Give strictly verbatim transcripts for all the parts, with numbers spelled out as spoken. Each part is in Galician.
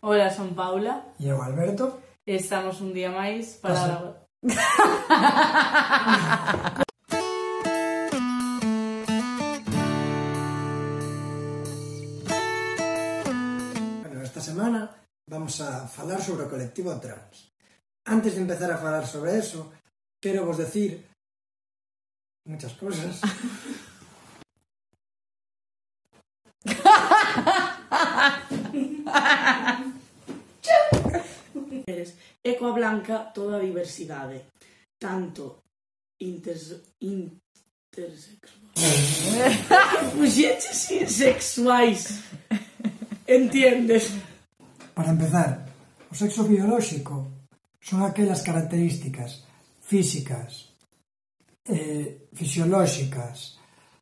Ola, son Paula. E eu, Alberto. E estamos un día máis para... Bueno, esta semana vamos a falar sobre o colectivo trans. Antes de empezar a falar sobre eso, quero vos decir muchas cosas. É coa Blanca toda a diversidade, tanto inters... intersexuais... Puxeches insexuais, entiendes? Para empezar, o sexo biolóxico son aquelas características físicas, eh, fisiolóxicas.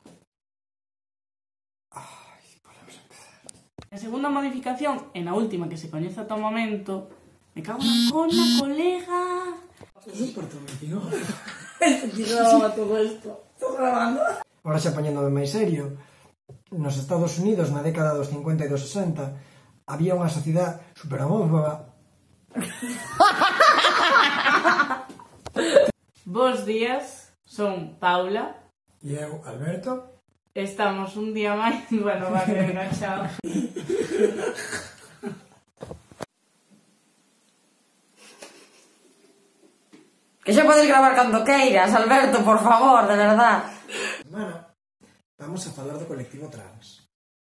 Ai, podemos empezar. A segunda modificación, e na última que se coñece ata o momento, me cago na cona, colega. Eso es porto metido. Ti grababa todo isto. Estou grabando. Ahora xa poñéndome máis serio, nos Estados Unidos na década dos cincuenta e dos sesenta había unha sociedade superhomófoba. Bos días, son Paula. E eu, Alberto. Estamos un día máis... Bueno, va, que venga, chao. Que xa podes gravar cando queiras, Alberto, por favor, de verdad. Bueno, vamos a falar do colectivo trans.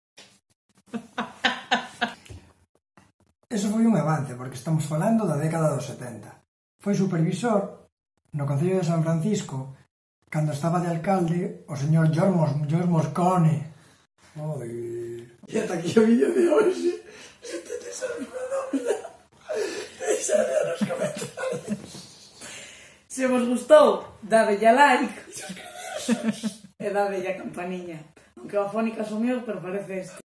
Eso foi un avance, porque estamos falando da década dos setenta. Foi supervisor no Concello de San Francisco cando estaba de alcalde o señor George, George Moscone. Joder. E ata aquí o vídeo de hoxe. Se tenes alguna dúbida, deixadme nos comentarios. Se vos gustou, dadelle a like e dadelle a campaniña. Aunque a fónica son eu, pero parece este.